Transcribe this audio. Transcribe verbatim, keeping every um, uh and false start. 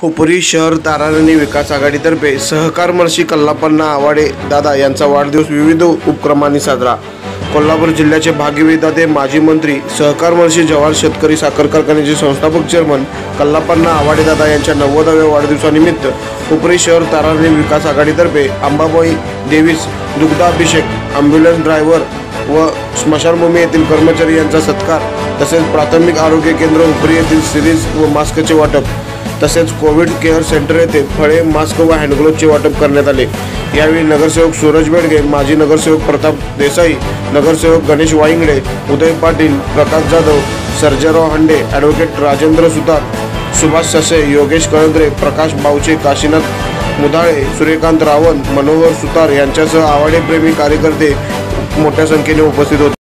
हुपरी शहर ताराराणी विकास आघाडीतर्फे सहकार महर्षी कल्लापण्णा आवाडे दादा यांचा वाढदिवस विविध उपक्रमांनी साजरा। कोल्हापूर जिल्ह्याचे भाग्यविधाते माजी मंत्री सहकार महर्षी जवाहर शेतकरी साखर कारखान्याचे संस्थापक चेअरमन कल्लापण्णा आवाडे दादा यांच्या नव्वदाव्या वाढदिवसानिमित्त हुपरी शहर ताराराणी विकास आघाडीतर्फे अंबाबाई देवीस दुग्धाभिषेक, ॲम्ब्युलन्स ड्रायव्हर व स्मशानभूमी येथील कर्मचारी यांचा सत्कार, तसेच प्राथमिक आरोग्य केंद्र हुपरी येथील सिरीज व मास्कचे वाटप, तसेच कोविड केअर सेंटर येथे फळे, मास्क व हँडग्लोव्हचे वाटप करण्यात आले। यावेळी नगरसेवक सूरज बेडगे, माजी नगरसेवक प्रताप देसाई, नगरसेवक गणेश वाईंगडे, उदय पाटील, प्रकाश जाधव, सर्जेराव हंडे, ॲडव्होकेट राजेंद्र सुतार, सुभाष ससे, योगेश कळंद्रे, प्रकाश बावचे, काशीनाथ मुधाळे, सूर्यकांत रावण, मनोहर सुतार यांच्यासह आवाडे प्रेमी कार्यकर्ते मोठ्या संख्येने उपस्थित होते।